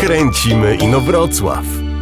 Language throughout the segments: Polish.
Kręcimy Inowrocław.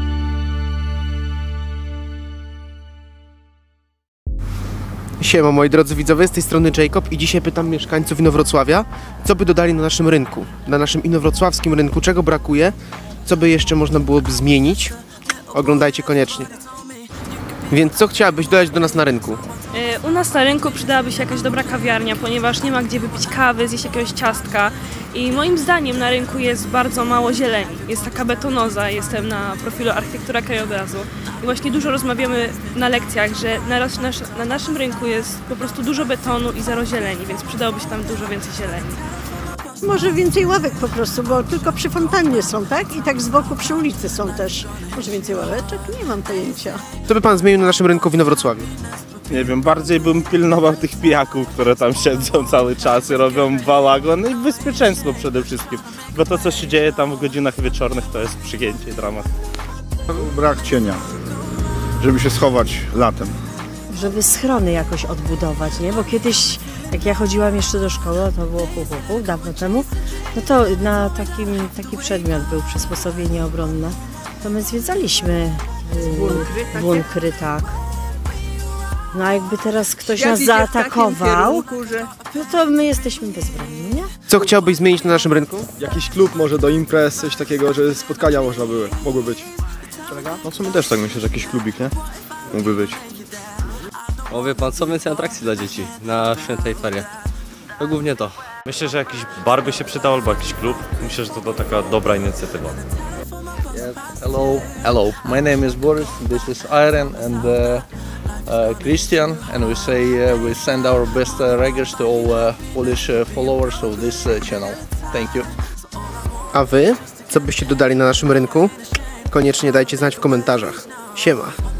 Siema moi drodzy widzowie, z tej strony Jacob i dzisiaj pytam mieszkańców Inowrocławia, co by dodali na naszym rynku, na naszym inowrocławskim rynku, czego brakuje, co by jeszcze można byłoby zmienić. Oglądajcie koniecznie. Więc co chciałabyś dodać do nas na rynku? U nas na rynku przydałaby się jakaś dobra kawiarnia, ponieważ nie ma gdzie wypić kawy, zjeść jakiegoś ciastka i moim zdaniem na rynku jest bardzo mało zieleni. Jest taka betonoza, jestem na profilu architektura krajobrazu i właśnie dużo rozmawiamy na lekcjach, że na naszym rynku jest po prostu dużo betonu i zero zieleni, więc przydałoby się tam dużo więcej zieleni. Może więcej ławek po prostu, bo tylko przy fontannie są, tak? I tak z boku przy ulicy są też. Może więcej ławeczek? Nie mam pojęcia. Co by pan zmienił na naszym rynku w Inowrocławiu? Nie wiem, bardziej bym pilnował tych pijaków, które tam siedzą cały czas i robią bałagan, no i bezpieczeństwo przede wszystkim. Bo to, co się dzieje tam w godzinach wieczornych, to jest przygięcie i dramat. Brak cienia, żeby się schować latem. Żeby schrony jakoś odbudować, nie? Bo kiedyś, jak ja chodziłam jeszcze do szkoły, to było dawno temu, no to na taki przedmiot był przysposobienie obronne, to my zwiedzaliśmy bunkry, tak. No a jakby teraz ktoś nas zaatakował, no to my jesteśmy bezbronni, nie? Co chciałbyś zmienić na naszym rynku? Jakiś klub może do imprez, coś takiego, że spotkania mogły być. No co my też tak myślę, że jakiś klubik, nie? Mógłby być. O wie pan, co więcej atrakcji dla dzieci na świętej ferie? To głównie to. Myślę, że jakiś bar by się przydał albo jakiś klub. Myślę, że to taka dobra inicjatywa. Hello. My name is Boris. This is Iron and Christian, and we say we send our best regards to all Polish followers of this channel. Thank you. A wy? Co byście dodali na naszym rynku? Koniecznie dajcie znać w komentarzach. Siema.